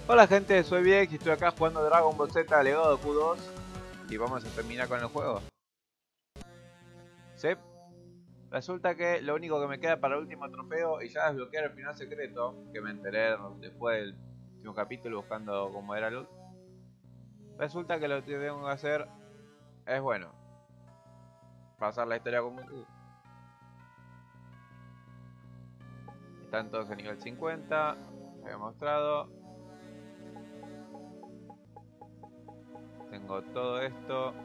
Hola gente, soy Viex y estoy acá jugando Dragon Ball Z Legado de Q2 y vamos a terminar con el juego. Sí, resulta que lo único que me queda para el último trofeo y ya desbloquear el final secreto, que me enteré después del último capítulo buscando cómo era Luz. Resulta que lo que tengo que hacer es, bueno, pasar la historia con Goku. Están todos en nivel 50, me había mostrado. Tengo todo esto,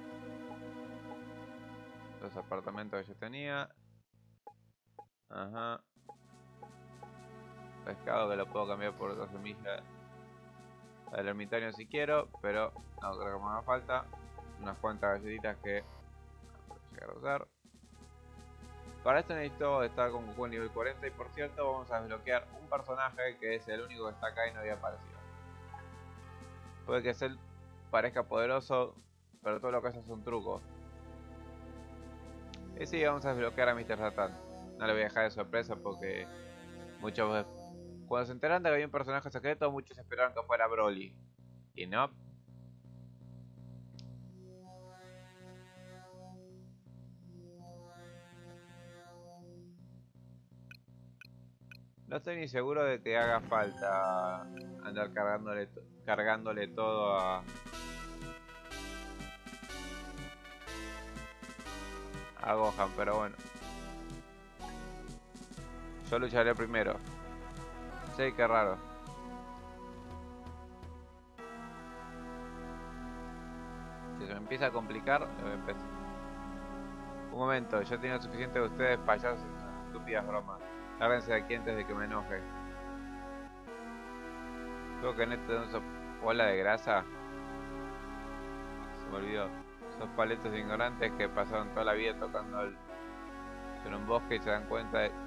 los apartamentos que yo tenía. Ajá. Pescado que lo puedo cambiar por otra semilla del ermitaño si quiero, pero no creo que me haga falta. Unas cuantas galletitas que puedo llegar a usar. Para esto necesito estar con Goku en nivel 40 y por cierto vamos a desbloquear un personaje que es el único que está acá y no había aparecido. Puede que él parezca poderoso, pero todo lo que hace es un truco. Y sí, vamos a desbloquear a Mr. Satan. No le voy a dejar de sorpresa porque muchos, cuando se enteran de que había un personaje secreto, muchos esperaron que fuera Broly. Y no. No estoy ni seguro de que haga falta andar cargándole todo a Gohan, pero bueno. Yo lucharé primero. Sí, qué raro. Si se me empieza a complicar, un momento, yo tengo suficiente de ustedes payasos y sus estúpidas bromas. Lárguense de aquí antes de que me enoje. Creo que Neto de una bola de grasa. Se me olvidó. Esos paletos ignorantes que pasaron toda la vida tocando en un bosque y se dan cuenta de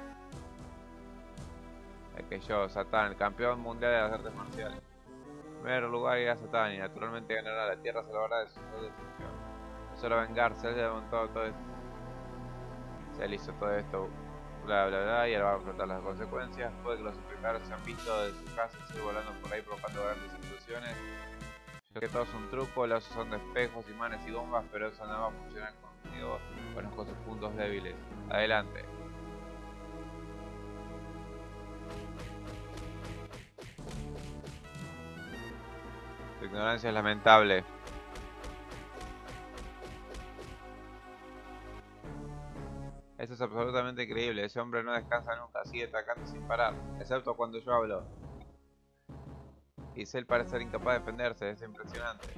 que yo, Satán, el campeón mundial de las artes marciales. En primer lugar irá Satán y naturalmente ganará. La tierra salvará de su destrucción. No solo vengarse, él se ha montado todo esto. Se le hizo todo esto, bla bla bla, y ahora va a afrontar las consecuencias. Puede que los espectadores se han visto de su casa y volando por ahí provocando grandes explosiones. Yo sé que todo es un truco, los son de espejos, imanes y bombas, pero eso no va a funcionar conmigo. Conozco sus puntos débiles. Adelante. Tu ignorancia es lamentable. Esto es absolutamente increíble. Ese hombre no descansa nunca, sigue atacando sin parar, excepto cuando yo hablo. Y Cell parece ser incapaz de defenderse, es impresionante.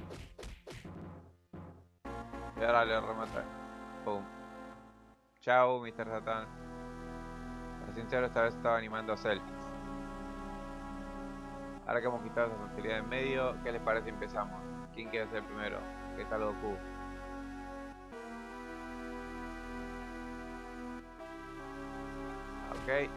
Y ahora le remata. Pum. Chao, Mr. Satan. Para sincero, esta vez estaba animando a Cell. Ahora que hemos quitado esa tontería de en medio, ¿qué les parece? Empezamos. ¿Quién quiere ser primero? ¿Qué tal Goku? Ok.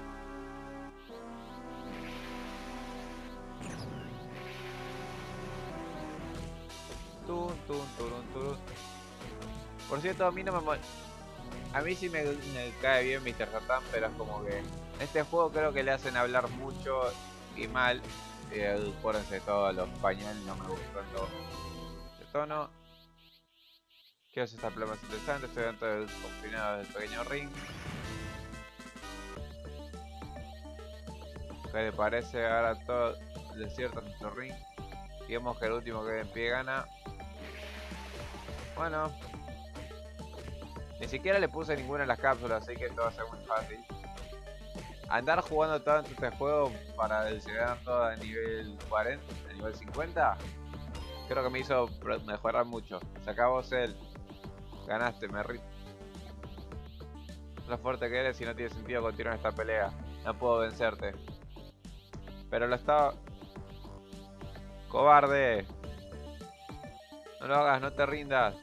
Tun, tun, turun, turun. Por cierto, a mí no me... A mí sí me cae bien Mr. Satan, pero es como que... En este juego creo que le hacen hablar mucho y mal. Acuérdense de todos los pañales, no me gusta tanto de tono. Quiero hacer esta pluma más interesante, estoy dentro del confinado del pequeño ring. ¿Qué le parece? Ahora todo el desierto en nuestro ring. Digamos que el último que en pie gana. Bueno, ni siquiera le puse ninguna en las cápsulas, así que esto va a ser muy fácil. Andar jugando tanto este juego para llegar todo a nivel 40, a nivel 50, creo que me hizo mejorar mucho. Se acabó Cell, ganaste, lo fuerte que eres y no tiene sentido continuar esta pelea. No puedo vencerte. Pero lo estaba... ¡Cobarde! No lo hagas, no te rindas.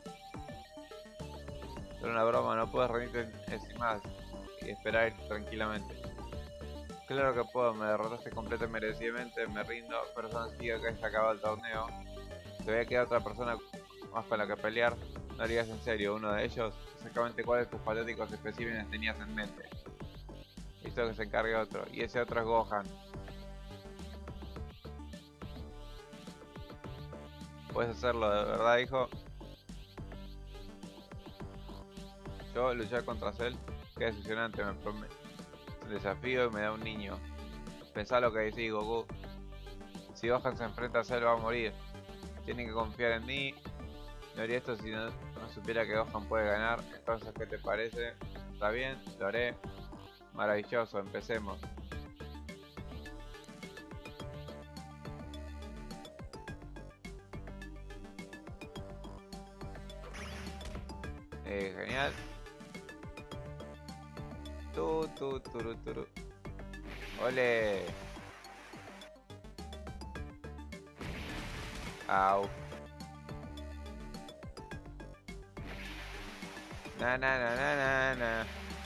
Era una broma, no puedes rendirte encima y esperar tranquilamente. Claro que puedo, me derrotaste completamente merecidamente, me rindo, pero eso no significa que se acaba el torneo. Te voy a quedar otra persona más con la que pelear. No digas en serio, uno de ellos, exactamente cuáles tus patéticos especímenes tenías en mente. Listo, que se encargue otro, y ese otro es Gohan. Puedes hacerlo, de verdad, hijo. Yo luchar contra Cell, qué decepcionante, el desafío y me da un niño. Pensá lo que decís, Goku. Si Gohan se enfrenta a Cell va a morir. Tienen que confiar en mí. No haría esto si no supiera que Gohan puede ganar. Entonces, ¿qué te parece? ¿Está bien? Lo haré. Maravilloso, empecemos. Genial. Turu. Ole. Au. Na.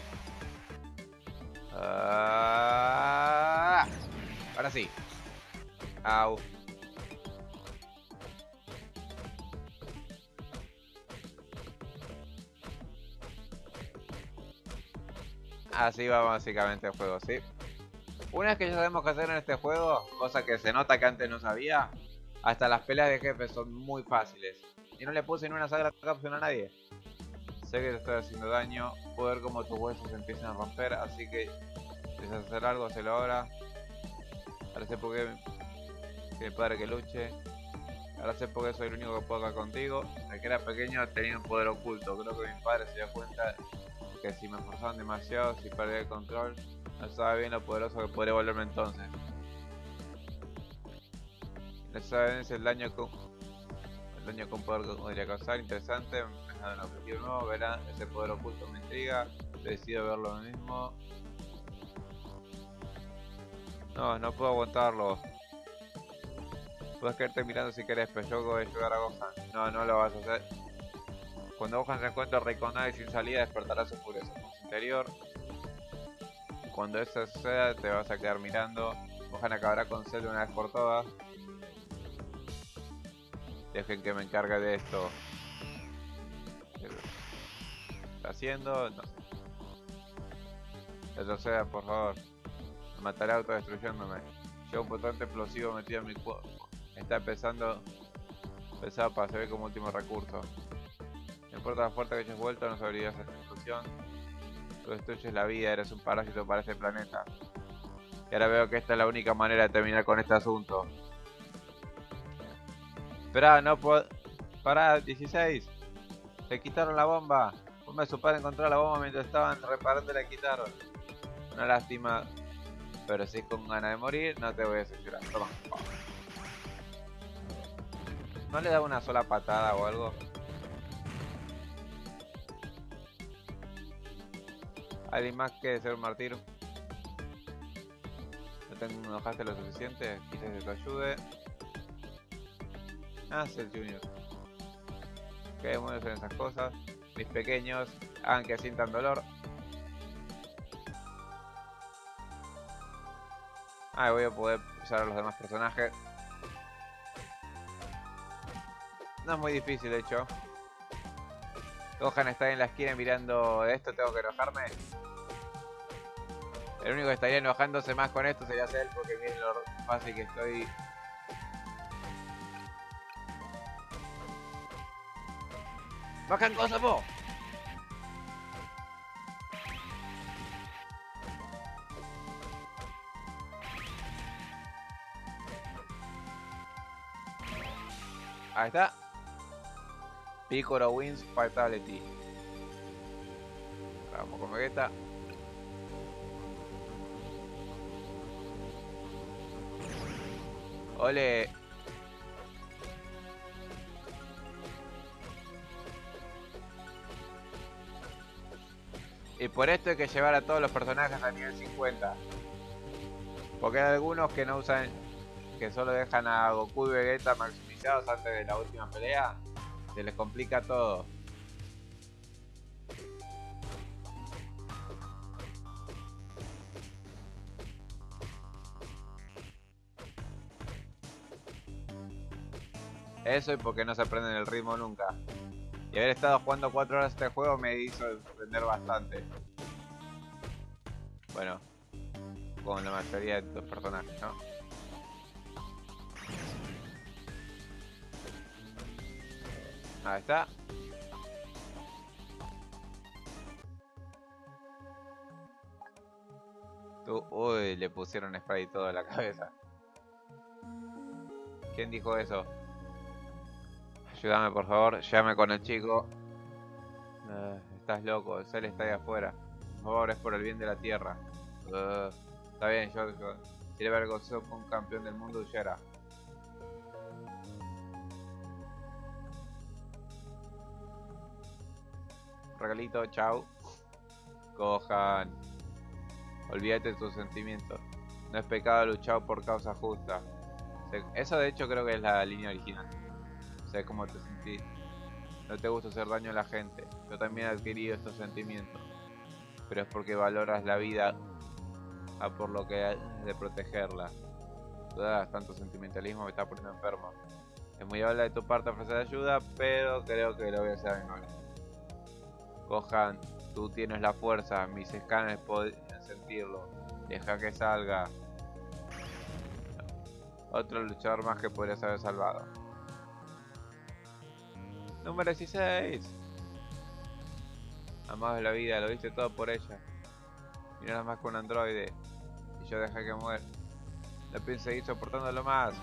Ahora sí. Au. Así va básicamente el juego, ¿sí? Una vez que ya sabemos qué hacer en este juego, cosa que se nota que antes no sabía, hasta las peleas de jefes son muy fáciles. Y no le puse ni una sagra cápsula a nadie. Sé que te estoy haciendo daño, puedo ver cómo tus huesos empiezan a romper, así que si quieres hacer algo, hazlo ahora. Ahora sé por qué mi padre que luche. Ahora sé por qué soy el único que puedo hablar contigo. Desde que era pequeño tenía un poder oculto. Creo que mi padre se dio cuenta que si me esforzaban demasiado, si perdía el control, no sabía bien lo poderoso que podría volverme entonces. No saben el daño que un poder podría causar. Interesante, me da un objetivo nuevo, verán, ese poder oculto me intriga. Decido ver lo mismo. No puedo aguantarlo. Puedes quedarte mirando si querés, pero yo voy a ayudar a Gohan. No lo vas a hacer. Cuando Gohan se encuentre rey con nadie sin salida, despertará su furia en su interior. Cuando eso suceda, te vas a quedar mirando. Gohan acabará con Cell una vez por todas. Dejen que me encargue de esto. ¿Qué está haciendo? No. Retroceda, por favor. Me matará autodestruyéndome. Llevo un potente explosivo metido en mi cuerpo. Está pesado para servir como último recurso. No importa lo fuerte que hayas vuelto, no sobrevivirás a esta explosión. Tú destruyes la vida, eres un parásito para este planeta. Y ahora veo que esta es la única manera de terminar con este asunto. Esperá, no puedo... Pará, 16. Le quitaron la bomba. Bomba de su padre encontró la bomba mientras estaban reparando y la quitaron. Una lástima. Pero si es con ganas de morir, no te voy a hacer llorar. Toma. ¿No le da una sola patada o algo? ¿Alguien más que ser un martir? No te enojaste lo suficiente. Quizás que te ayude. Cell Junior. Que demonios en esas cosas. Mis pequeños hagan que sientan dolor. Voy a poder usar a los demás personajes. No es muy difícil, de hecho. Gohan está en la esquina mirando esto, tengo que enojarme. El único que estaría enojándose más con esto sería Cell, porque miren lo fácil que estoy. ¡Bajan cosas, po! Ahí está. Piccolo wins Fatality. Vamos con Vegeta. Ole. Y por esto hay que llevar a todos los personajes a nivel 50. Porque hay algunos que no usan, que solo dejan a Goku y Vegeta maximizados antes de la última pelea. Se les complica todo. Eso y porque no se aprenden el ritmo nunca. Y haber estado jugando 4 horas este juego me hizo aprender bastante. Bueno, con la mayoría de los personajes, ¿no? Ahí está. Uy, le pusieron spray todo en la cabeza. ¿Quién dijo eso? Ayúdame por favor, llame con el chico. Estás loco, él está ahí afuera. Por favor, es por el bien de la tierra. Está bien, yo quiero ver Gozo con un campeón del mundo huyera. Regalito, chao. Cojan. Olvídate de tus sentimientos. No es pecado luchar por causa justa. Eso de hecho creo que es la línea original. Sé cómo te sentís. No te gusta hacer daño a la gente. Yo también he adquirido estos sentimientos. Pero es porque valoras la vida a por lo que hay de protegerla. Tanto sentimentalismo me está poniendo enfermo. Es muy amable de tu parte ofrecer ayuda, pero creo que lo voy a hacer a mi manera. Gohan, tú tienes la fuerza, mis escáneres pueden sentirlo. Deja que salga. Otro luchador más que podrías haber salvado. Número 16. Amado de la vida, lo diste todo por ella. Y nada más que un androide. Y yo dejé que muera. No pienso seguir soportándolo más.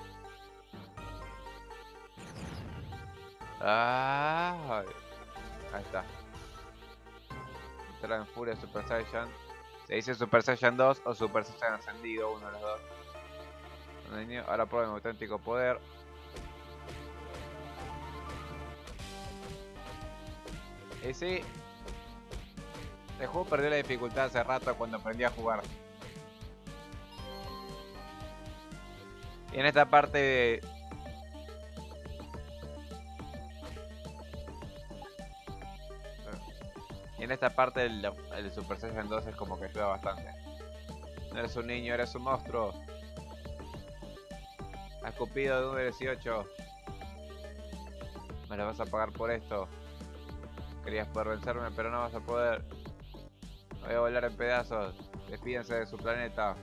Ahí está. Entra en furia Super Saiyan. Se dice Super Saiyan 2 o Super Saiyan ascendido, uno de los dos. Ahora prueba mi auténtico poder. Y sí, el juego perdió la dificultad hace rato cuando aprendí a jugar. Y en esta parte el Super Saiyan 2 es como que ayuda bastante. No eres un niño, eres un monstruo. Has escupido de número 18. Me lo vas a pagar por esto. Querías poder vencerme, pero no vas a poder. Voy a volar en pedazos. Despídense de su planeta.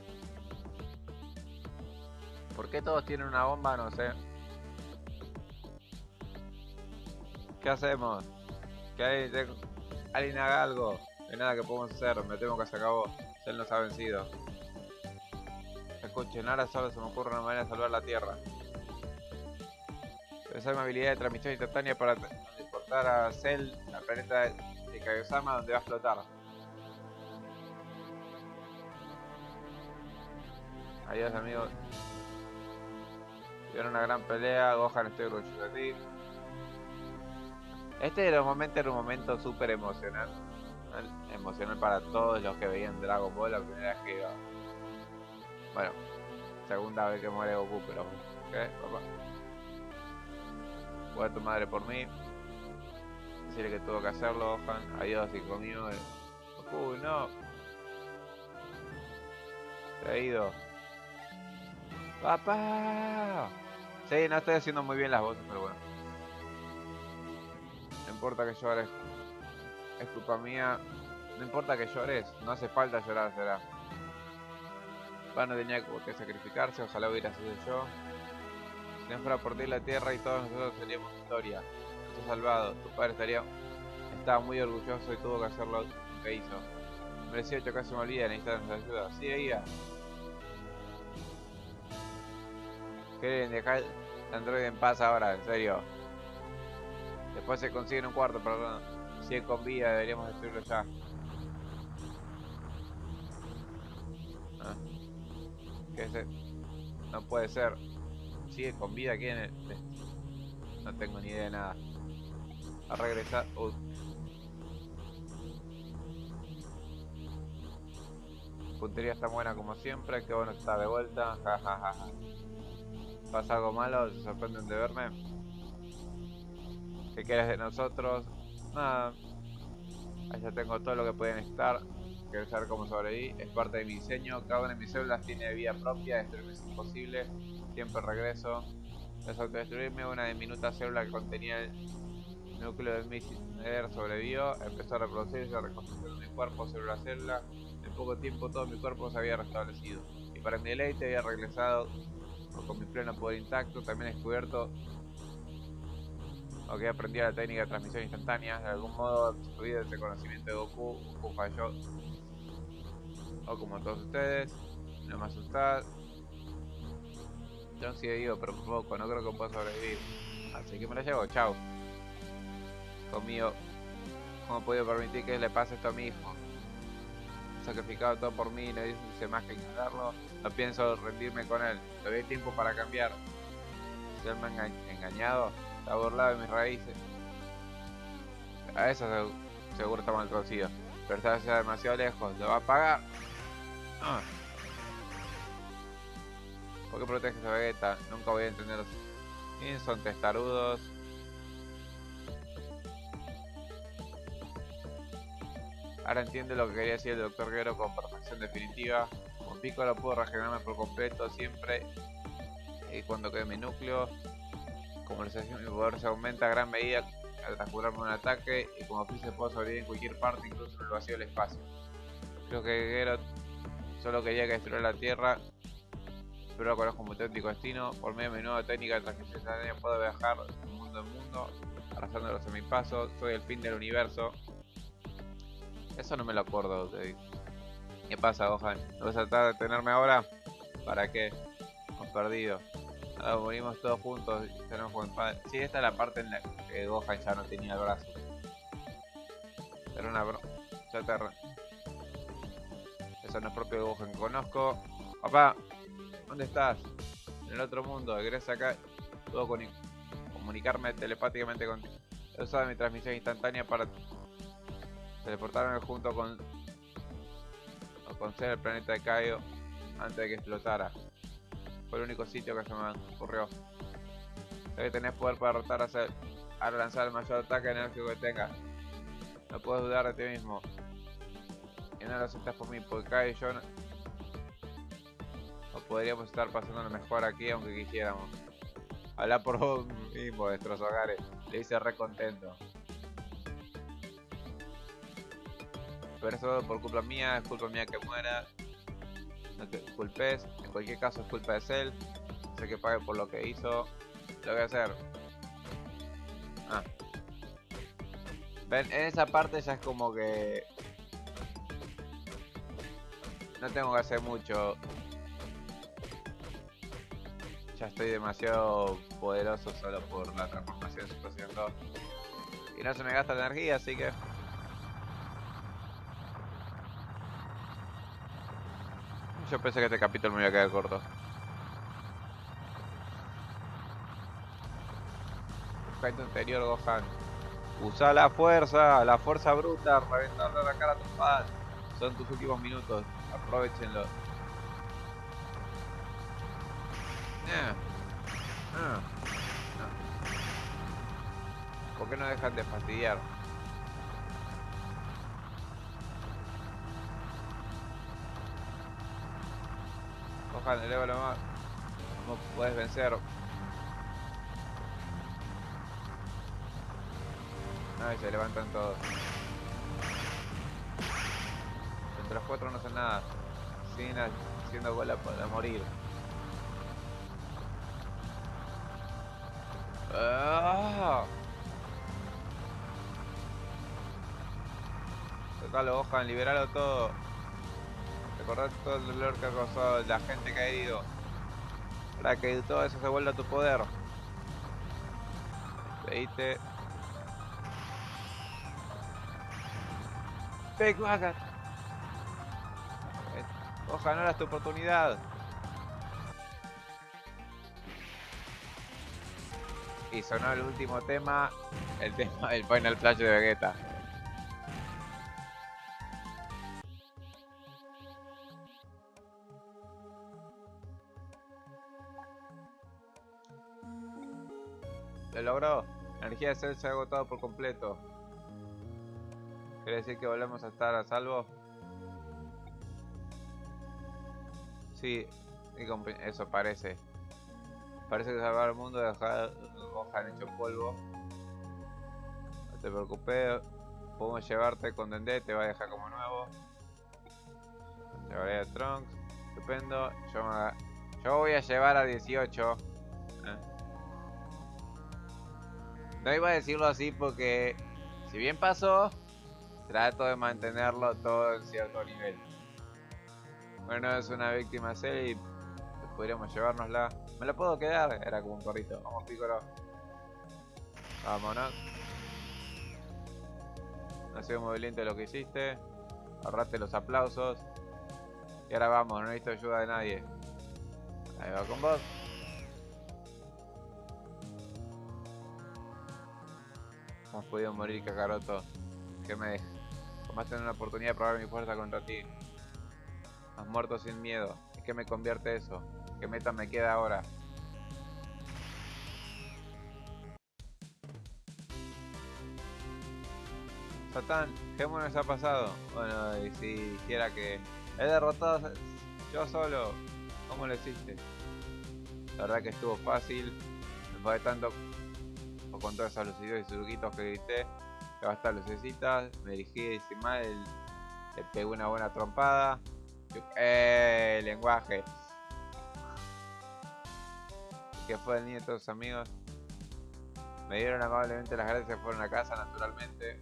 ¿Por qué todos tienen una bomba? No sé. ¿Qué hacemos? Que alguien haga algo. No hay nada que podemos hacer. Me temo que se acabó. Él nos ha vencido. Escuchen, ahora solo se me ocurre una manera de salvar la Tierra. Usar mi habilidad de transmisión instantánea para transportar a Cell al planeta de Kaiosama, donde va a explotar. Adiós amigos. Tuvieron una gran pelea. Gohan, estoy orgulloso de ti. Este era un momento súper emocional. Emocional para todos los que veían Dragon Ball la primera vez que iba. Bueno, segunda vez que muere Goku, pero... ¿qué, papá? Voy a tu madre por mí. Decirle que tuvo que hacerlo, Gohan. Adiós, hijo mío. Goku, no. Se ha ido. ¡Papá! Sí, no estoy haciendo muy bien las voces, pero bueno. No importa que llores. Es culpa mía. No importa que llores. No hace falta llorar, será. No tenía que sacrificarse. Ojalá hubiera sido yo. Si no fuera por ti la tierra y todos nosotros seríamos historia. Estás salvado. Tu padre estaba muy orgulloso y tuvo que hacer lo que hizo. Merecía que casi me olvida. Necesitas nuestra ayuda. Sí, ella. Quieren dejar el androide en paz ahora, en serio. Después se consiguen un cuarto, perdón. Sigue con vida, deberíamos destruirlo ya. ¿Qué es? No puede ser. Sigue con vida aquí en el... No tengo ni idea de nada. A regresar... Puntería está buena como siempre. Qué bueno que está de vuelta. Ja, ja, ja, ja. ¿Pasa algo malo? ¿Se sorprenden de verme? ¿Qué quieres de nosotros? Nada. Ahí ya tengo todo lo que pueden estar. Quiero saber cómo sobreviví. Es parte de mi diseño. Cada una de mis células tiene vida propia. Destruirme es imposible. Siempre regreso. Tras autodestruirme, una diminuta célula que contenía el núcleo de mi ser sobrevivió. Empezó a reproducirse, a reconstruir mi cuerpo célula a célula. En poco tiempo todo mi cuerpo se había restablecido. Y para mi deleite había regresado con mi pleno poder intacto. También he descubierto... Ok, aprendió la técnica de transmisión instantánea. De algún modo absorbido ese conocimiento de Goku. Goku falló. O como todos ustedes. No me asustad. Yo sigue vivo, pero por poco. No creo que pueda sobrevivir. Así que me la llevo. Chao. Conmigo. ¿Cómo he podido permitir que le pase esto a mi hijo? Sacrificado todo por mí, no hice más que ignorarlo. No pienso rendirme con él. Le doy tiempo para cambiar. Si él me ha engañado, está burlado de mis raíces. A eso seguro está mal cocido. Pero está ya demasiado lejos. ¿Lo va a pagar? Ah. ¿Por qué proteges a Vegeta? Nunca voy a entenderlos. ¿Quiénes son testarudos? Ahora entiende lo que quería decir el Dr. Gero con perfección definitiva. Con Piccolo puedo regenerarme por completo siempre y cuando quede mi núcleo. Como mi poder se aumenta a gran medida al transcurrirme un ataque y como Freezer puedo sobrevivir en cualquier parte, incluso en el vacío del espacio. Creo que Gero solo quería que destruyera la Tierra, pero lo conozco como auténtico destino. Por medio de mi nueva técnica de transmisión instantánea puedo viajar de mundo en mundo, arrasándolos en mi paso. Soy el fin del universo. Eso no me lo acuerdo. ¿Qué pasa, Gohan? ¿No vas a tratar de detenerme ahora? ¿Para qué? Hemos perdido. Ahora morimos todos juntos y tenemos buen padre. Sí, esta es la parte en la que Gohan ya no tenía el brazo. Era una broma. Eso no es propio de Gohan que conozco. Papá, ¿dónde estás? En el otro mundo. Regresa acá. Puedo comunicarme telepáticamente contigo. He usado mi transmisión instantánea para teleportarme junto con Ser el planeta de Kaio antes de que explotara. Fue el único sitio que se me ocurrió. Sé que tenés poder para derrotar a Cell. Ahora lanzar el mayor ataque enérgico que tengas. No puedes dudar de ti mismo. Y no lo aceptas por mí, porque Kaio y yo no podríamos estar pasando lo mejor aquí aunque quisiéramos. Habla por vos mismo, destrozo hogares. Le hice re contento. Pero eso por culpa mía, es culpa mía que muera. No te culpes, en cualquier caso es culpa de Cell. Sé que pague por lo que hizo. Lo voy a hacer. Ah. Ven, en esa parte ya es como que no tengo que hacer mucho. Ya estoy demasiado poderoso solo por la transformación de Super Saiyan 2. Y no se me gasta la energía, así que... Yo pensé que este capítulo me iba a quedar corto. Busca tu interior, Gohan. Usa la fuerza bruta, reventarle la cara a tu padre. Son tus últimos minutos, aprovechenlo. ¿Por qué no dejan de fastidiar? Gohan, elévalo más. No puedes vencer. Ay, se levantan todos. Entre los cuatro no hacen nada. Siguen haciendo bola para morir. ¡Ah! Sacalo, Gohan, liberalo todo. Recordad todo el dolor que ha causado la gente que ha herido. Para que todo eso se vuelva a tu poder. Veite. Fake Wagon. Gohan, ahora es tu oportunidad. Y sonó el último tema. El tema del Final Flash de Vegeta. Lo logró. La energía de Cell se ha agotado por completo. ¿Quiere decir que volvemos a estar a salvo? Sí, eso parece. Parece que salvar al mundo dejar Gohan hecho polvo. No te preocupes, podemos llevarte con Dende, te va a dejar como nuevo. Llevaré a Trunks, estupendo. Yo voy a llevar a 18. No iba a decirlo así porque, si bien pasó, trato de mantenerlo todo en cierto nivel. Bueno, es una víctima seria y podríamos llevárnosla. ¿Me la puedo quedar? Era como un perrito. Vamos, Piccolo. Vámonos. No ha sido muy valiente lo que hiciste. Ahorrate los aplausos. Y ahora vamos, no necesito ayuda de nadie. Ahí va con vos. Has podido morir, Kakaroto. Que me vas a tener una oportunidad de probar mi fuerza contra ti. Has muerto sin miedo. ¿Es que me convierte eso? ¿Qué meta me queda ahora? Satán, ¿qué nos ha pasado? Bueno, y si dijera que he derrotado yo solo, ¿cómo lo hiciste? La verdad que estuvo fácil. Después de tanto, con todos esos lucidos y truquitos que grité, que basta lucecitas, me dirigí sin mal, le pegué una buena trompada. Lenguaje. Que fue el niño de todos sus amigos. Me dieron amablemente las gracias, fueron a casa naturalmente.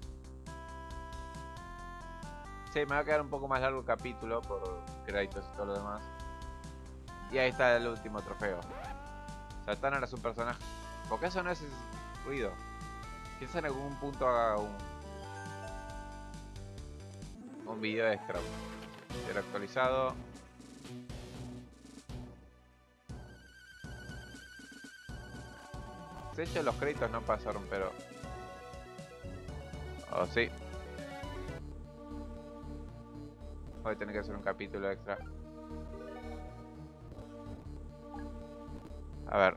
Sí, me va a quedar un poco más largo el capítulo por créditos y todo lo demás. Y ahí está el último trofeo. Satán era su personaje. Porque eso no es ese ruido. Quizás en algún punto haga un video extra. Será actualizado. De hecho los créditos no pasaron, pero... Oh, sí. Voy a tener que hacer un capítulo extra. A ver.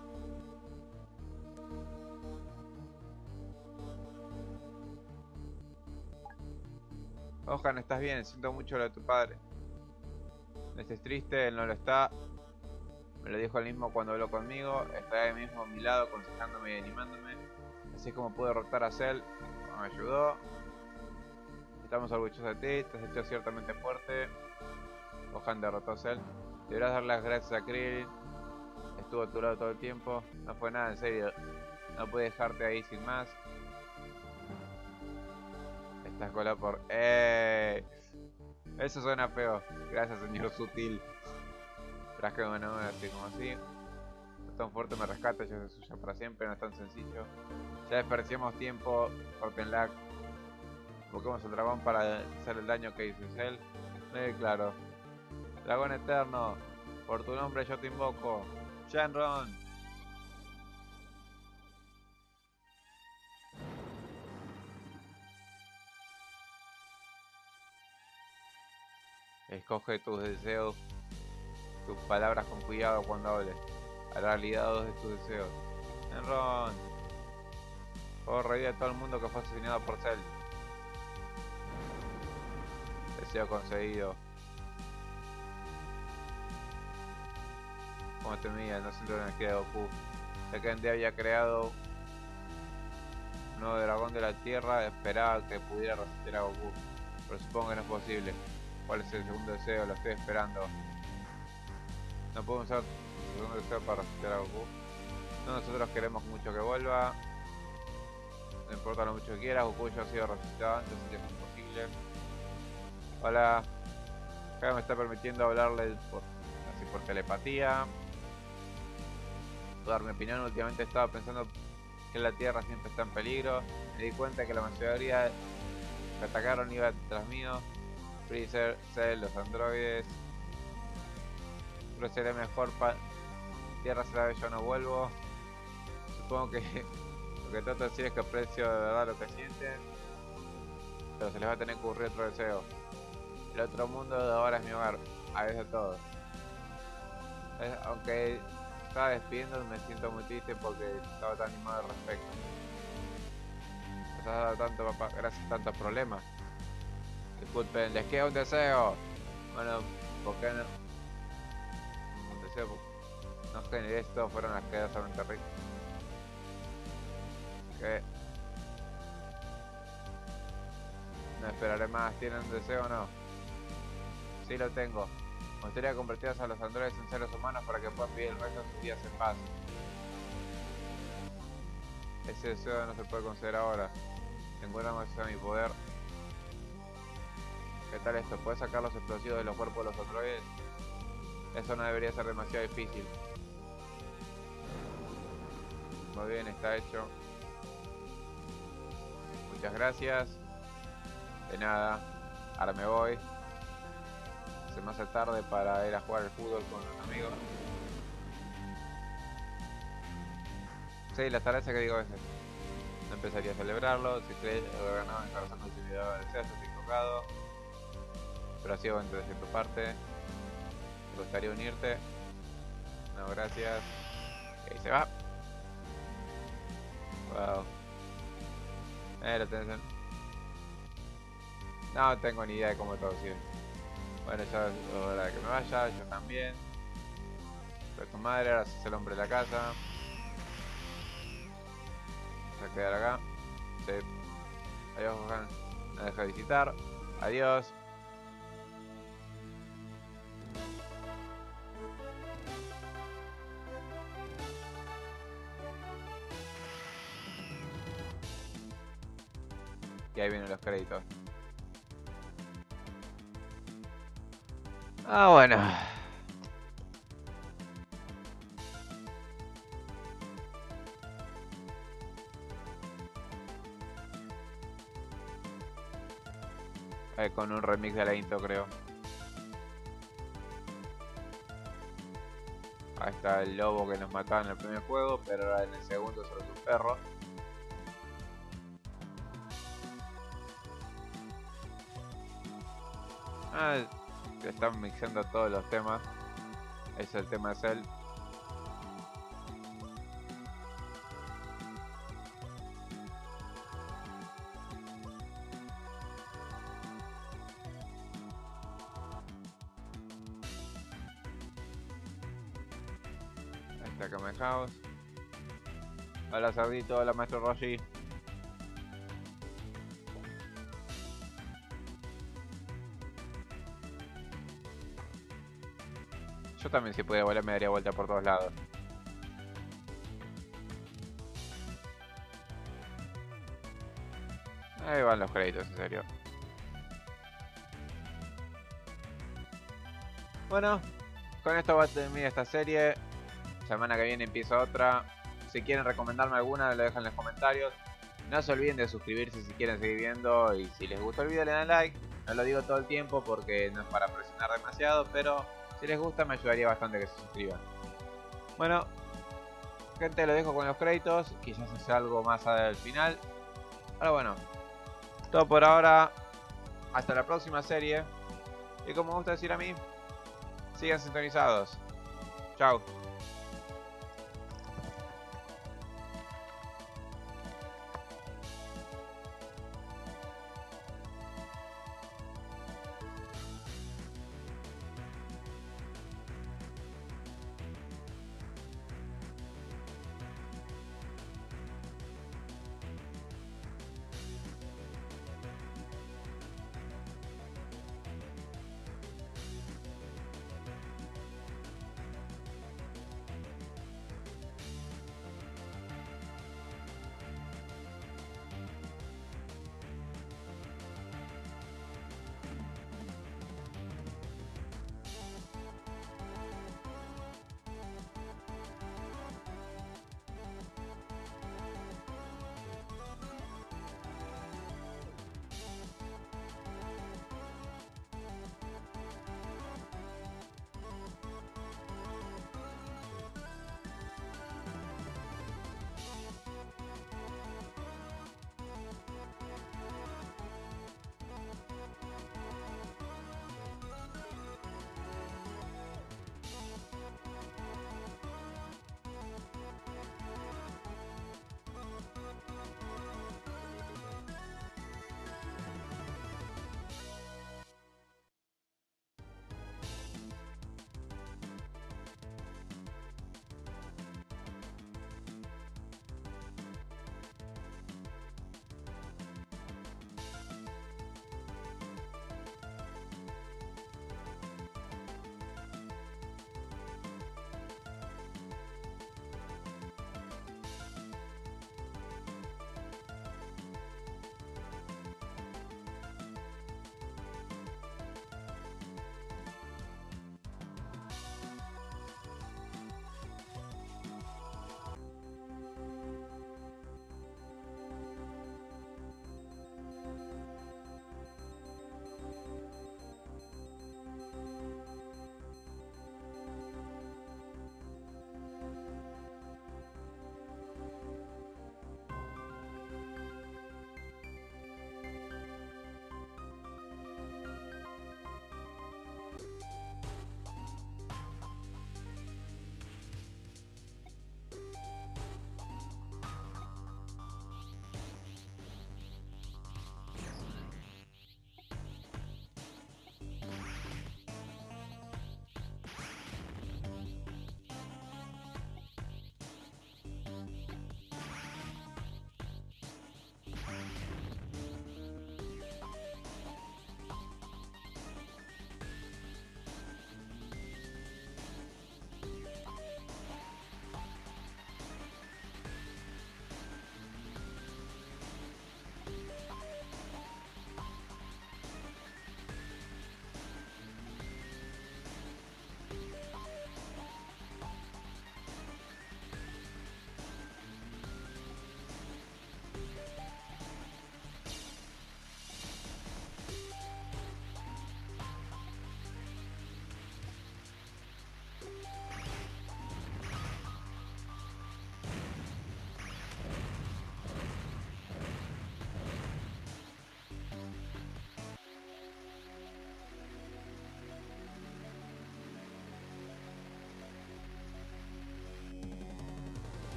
Gohan, ¿estás bien? Siento mucho lo de tu padre. No estés triste, él no lo está. Me lo dijo él mismo cuando habló conmigo. Está ahí mismo a mi lado, aconsejándome y animándome. Así es como pude derrotar a Cell. Me ayudó. Estamos orgullosos de ti, te has hecho ciertamente fuerte. Gohan derrotó a Cell. Deberás dar las gracias a Krillin. Estuvo a tu lado todo el tiempo. No fue nada, en serio. No pude dejarte ahí sin más. Estás colado por... Eso suena feo. Gracias, señor Sutil. Traje de una manera así como así. No es tan fuerte, me rescata, yo soy suya para siempre, no es tan sencillo. Ya desperdiciamos tiempo, Cortenlac. Busquemos el dragón para hacer el daño que hizo él. Claro. Dragón eterno, por tu nombre yo te invoco. Shenron. Escoge tus deseos, tus palabras con cuidado cuando hables. Hará realidad dos de tus deseos. Shenron. Puedo revivir a todo el mundo que fue asesinado por Cell. Deseo conseguido. Como temía, no siento la energía de Goku. Ya que Ende había creado un nuevo dragón de la tierra, esperaba que pudiera resistir a Goku. Pero supongo que no es posible. ¿Cuál es el segundo deseo? Lo estoy esperando. No podemos usar el segundo deseo para resistir a Goku. No, nosotros queremos mucho que vuelva. No importa lo mucho que quiera, Goku ya ha sido resucitado antes, así que es imposible. Hola. Acá me está permitiendo hablarle así por telepatía. Dar mi opinión, últimamente estaba pensando que la Tierra siempre está en peligro. Me di cuenta que la mayoría que atacaron iba detrás mío. Freezer, Cell, los androides. Pero será mejor Tierra será yo no vuelvo. Supongo que lo que trato de decir es que aprecio de verdad lo que sienten. Pero se les va a tener que ocurrir otro deseo. El otro mundo de ahora es mi hogar. A veces de todos. Aunque estaba despidiendo, me siento muy triste porque estaba tan animado al respecto. Nos has dado tanto, papá, gracias a tantos problemas. Disculpen, les queda un deseo. Bueno, ¿por qué no? Un deseo. No generé esto, fueron las quedas solamente ricas. ¿Qué? No esperaré más. ¿Tienen un deseo o no? Sí lo tengo. Me gustaría convertirlos a los androides en seres humanos para que puedan vivir el resto de sus días en paz. Ese deseo no se puede conceder ahora. Encuentra más a mi poder. ¿Qué tal esto? ¿Puedes sacar los explosivos de los cuerpos de los androides? Eso no debería ser demasiado difícil. Muy bien, está hecho. Muchas gracias. De nada. Ahora me voy. Se me hace tarde para ir a jugar al fútbol con los amigos. Sí, las tareas que digo a veces. No empezaría a celebrarlo. Si crees haber ganado en corazón del intimidador del César, estoy tocado. Pero ha sido bueno de tu parte. ¿Te gustaría unirte? No, gracias. Ok, se va. Wow. Lo tenés. No tengo ni idea de cómo traducir. Bueno, ya es hora de que me vaya, yo también. Pero tu madre, ahora sos el hombre de la casa. Voy a quedar acá. Sí. Adiós, Johan. Me deja visitar. Adiós. Y ahí vienen los créditos. Ah, bueno. Con un remix de la intro, creo. Ahí está el lobo que nos mataba en el primer juego, pero ahora en el segundo solo es un perro. Ah, están mixando todos los temas. Es el tema de Cell. Ahí está Kamen House. Hola Cerdito, hola Maestro Roshi. Yo también, si pudiera volar, me daría vuelta por todos lados. Ahí van los créditos, en serio. Bueno, con esto va a terminar esta serie. Semana que viene empieza otra. Si quieren recomendarme alguna, lo dejan en los comentarios. No se olviden de suscribirse si quieren seguir viendo. Y si les gustó el video, le dan like. No lo digo todo el tiempo porque no es para presionar demasiado, pero si les gusta me ayudaría bastante que se suscriban. Bueno, gente, lo dejo con los créditos. Quizás haga algo más al final. Ahora bueno, todo por ahora. Hasta la próxima serie. Y como me gusta decir a mí, sigan sintonizados. Chao.